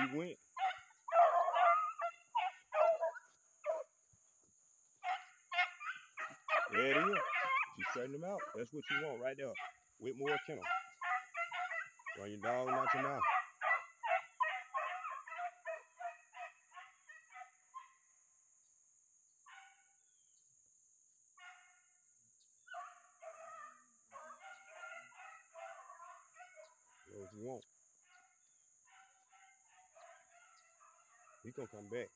he went. There it is. She straightened him out. That's what you want right there. Whitmore kennel. Run your dog out your mouth. That's what you want. He gonna come back.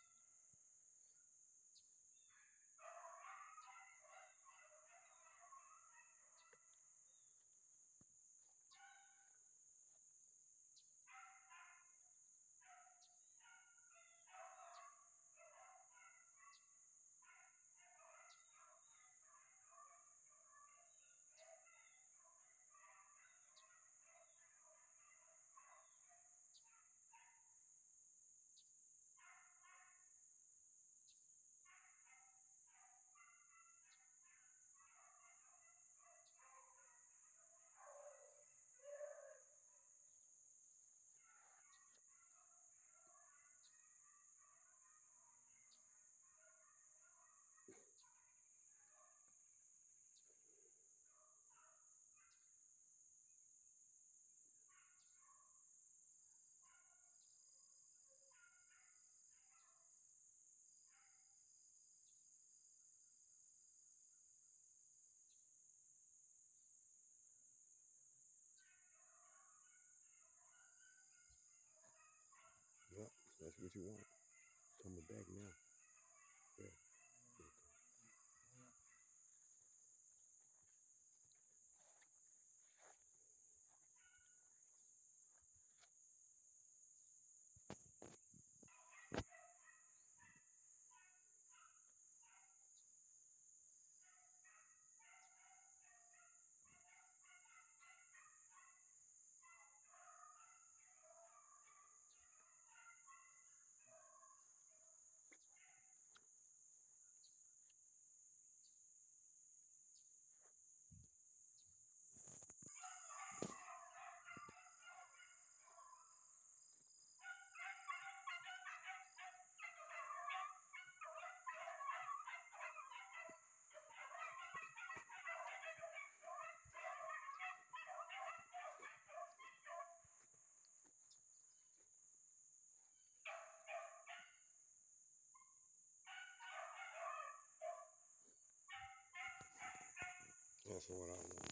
Yep, that's what you want. Coming back now. Yeah. That's what I want.